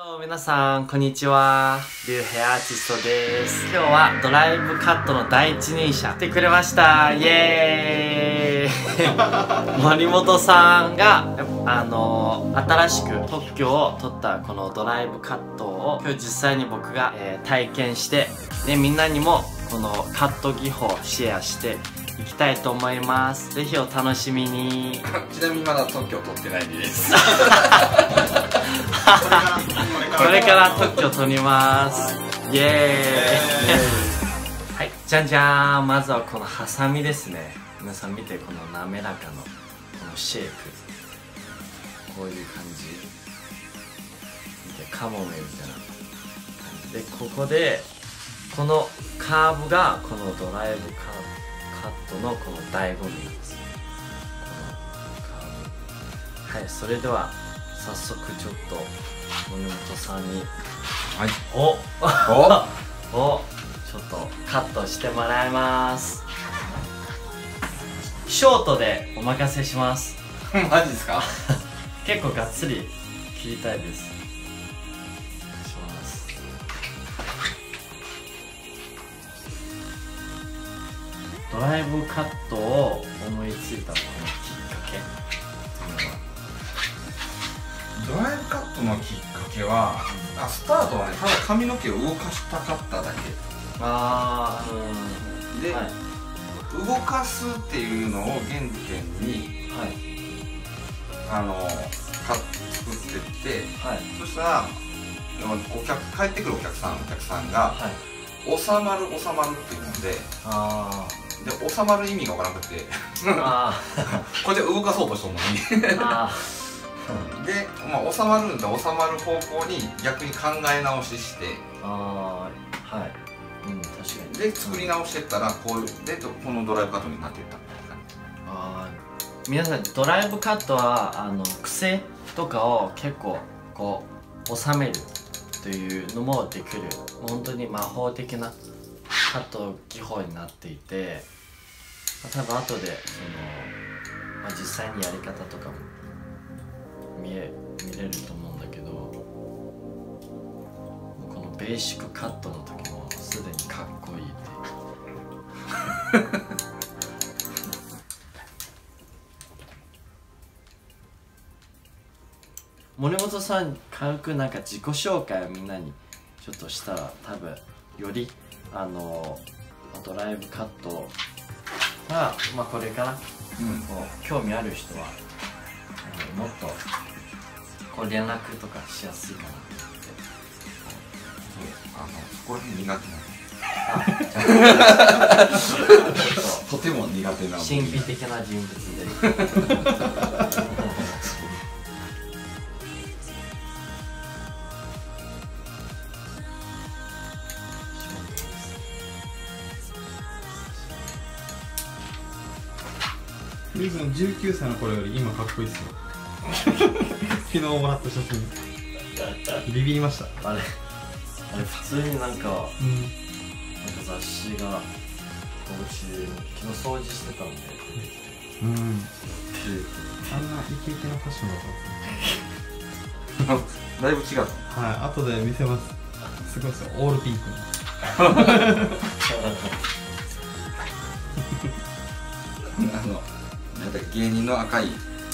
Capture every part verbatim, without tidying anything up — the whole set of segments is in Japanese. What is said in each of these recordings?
Hello 皆さんこんにちは、リュウヘアアーティストです。今日はドライブカットの第一人者来てくれました。イエーイ森本さんがあの新しく特許を取ったこのドライブカットを今日実際に僕が、えー、体験してでみんなにもこのカット技法をシェアしていきたいと思います。ぜひお楽しみに。 ちなみにまだ特許を取ってないです。 これから特許取ります。イエーイ。はい、じゃんじゃーん。まずはこのハサミですね。皆さん見て、この滑らかのこのシェイク、こういう感じ。見て、カモメみたいな感じで、ここでこのカーブがこのドライブカーブカットのこの醍醐味なんですよ。このカーブ。はい、それでは早速ちょっと森本さんに、 はい、 おおおちょっとカットしてもらいます。ショートでお任せします。 マジですか？ 結構がっつり切りたいです。ドライブカットを思いついたこのきっかけっていうのは、ドライブカットのきっかけは、あスタートはね、ただ髪の毛を動かしたかっただけ。 ああ、うんで、はい、動かすっていうのを原点に、はい、あのカット作ってって、はい、そしたらお客帰ってくるお客さんお客さんが、はい、収まる収まるっていうので、あで収まる意味がわからなくてあこれで動かそうとしたのにあで、まあ、収まるんだ収まる方向に逆に考え直しして、ああはい、うん、確かにで作り直してったらこういうでこのドライブカットになっていったって感じ。ああ皆さんドライブカットはあの癖とかを結構こう収めるというのもできる本当に魔法的なカット技法になっていて、多分後でその、まあ、実際にやり方とかも見え見れると思うんだけど、このベーシックカットの時もすでにかっこいいっていう森本さん軽くなんか自己紹介をみんなにちょっとしたら多分よりあのドライブカットが、まあ、これから、うん、こう興味ある人はもっとこう連絡とかしやすいかなってあのそこら辺苦手なとても苦手な神秘的な人物でリズムじゅうきゅうさいの頃より今かっこいいっすよ昨日もらった写真ビビりました。 あれあれ普通になんか、うん、なんか雑誌がお家で昨日掃除してたんで、うん、あんなイケイケなファッションだったんですねだいぶ違う。 はい、後で見せます。すごいですよ、オールピンクあの芸人の赤い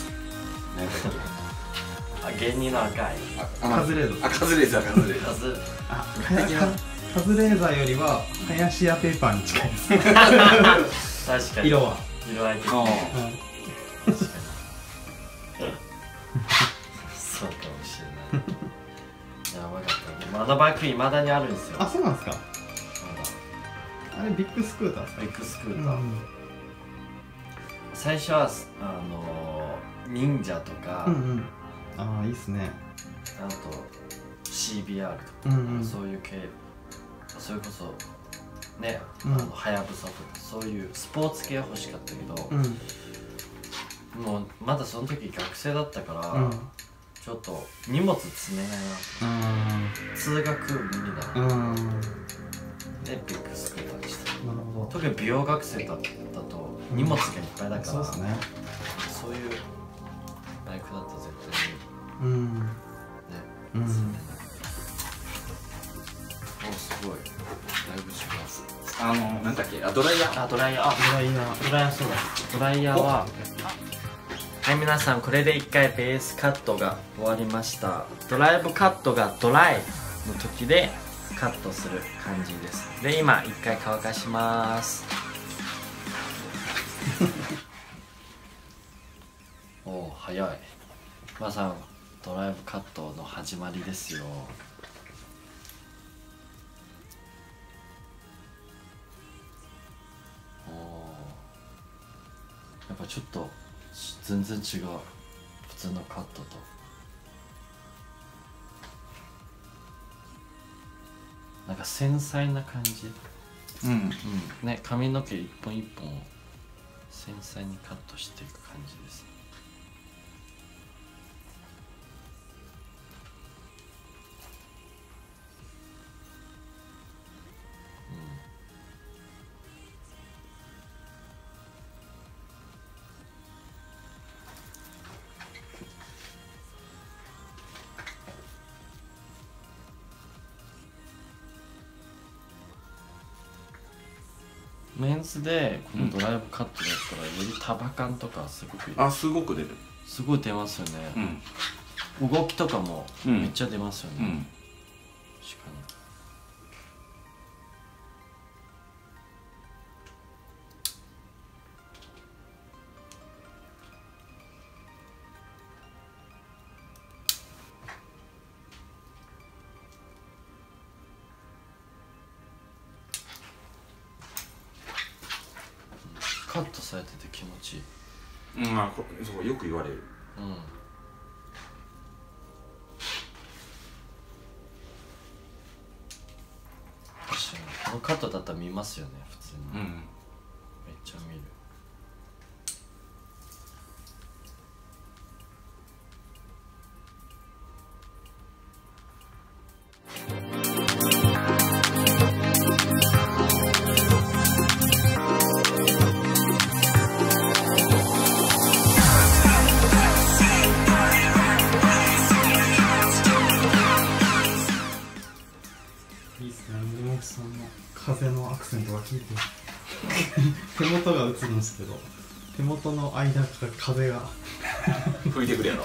あ芸人の赤いカズレーザーあカズレーザーカズレーザーあカズレーザーよりは林家ペーパーに近いです確かに色は色合い的に確かにそうかもしれないやばかった。まだバイクいまだにあるんですよ。 あ、そうなんですか。あれビッグスクーターですか。 ビッグスクーター、うん、最初はあの忍者とか、うん、うん、 ああいいっすね。 あと シービーアール とか、うん、うん、そういう系、それこそね、うん、あのはやぶさとかそういうスポーツ系欲しかったけど、うん、もうまだその時学生だったから、うん、ちょっと荷物積めないなと、通学無理だなでビッグスクーターでした。なるほど。特に美容学生だったと荷物がいっぱいだから、そうですね。そういうバイクだと絶対にうんね、積めない。 ごいだいぶ違う。 あのなんだっけ、あドライヤー、 あドライヤー、あドライヤードライヤー、そうだ、ドライヤーははい、皆さんこれでいっかいベースカットが終わりました。ドライブカットがドライの時でカットする感じです。で今いっかい乾かします。おお早い。まさんドライブカットの始まりですよ。おおやっぱちょっと全然違う、普通のカットと。なんか繊細な感じ。 うんうんね、髪の毛一本一本を繊細にカットしていく感じです。メンズでこのドライブカットだったらより束感とかすごくあすごく出る、 すごい出ますよね、うん、動きとかもめっちゃ出ますよね、うんうん、確かに。カットされてて気持ちいい。 うん、まあそうよく言われる。うん。 確かにこのカットだったら見ますよね普通に。うん。めっちゃ見る。 その風のアクセントが効いて手元が映るんですけど、手元の間から風が吹いてくるやろ。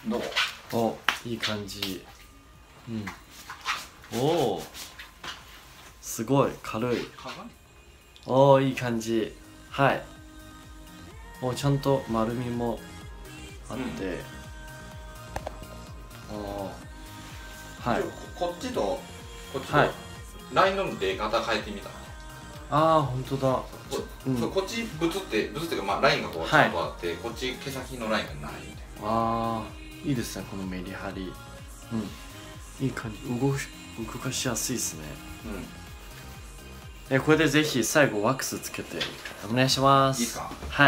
どう？ お、いい感じ。うん。おお、すごい軽い。おお、いい感じ。はい。お、ちゃんと丸みもあって、うん、おはい。 こっちとこっちと、 はい、 ラインの出方変えてみた。 ああ、本当だ。 こ, うん、こっちブツってブツっていうか、まあラインがこうちゃんとあって、はい、こっち毛先のラインがないみたいな。 ああ、いいですね、このメリハリ。うん、いい感じ。動く動かしやすいですね。うん。え、これでぜひ最後ワックスつけてお願いします。 いいですか？ はい。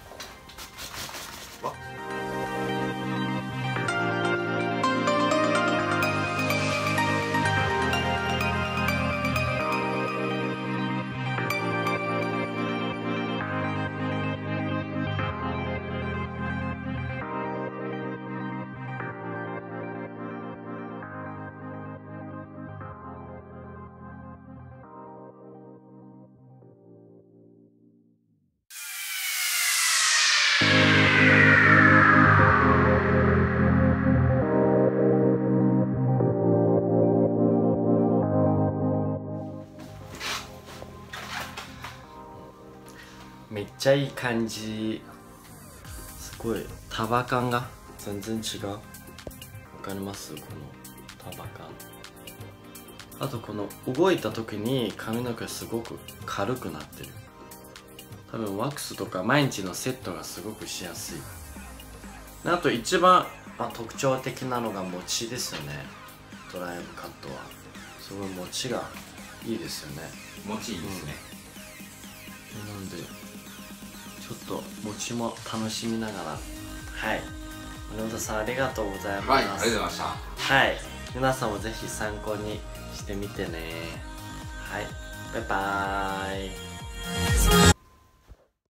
めっちゃいい感じ。すごい束感が全然違う。わかります？この束感。あとこの動いた時に髪の毛すごく軽くなってる。多分ワックスとか毎日のセットがすごくしやすい。あと一番、まあ、特徴的なのが持ちですよね。ドライブカットはすごい持ちがいいですよね。 持ちいいですね。 うん、なんでちょっと持ちも楽しみながら。はい、森本さんありがとうございます。 はい、ありがとうございました。 はい、皆さんもぜひ参考にしてみてね。はい、バイバーイ。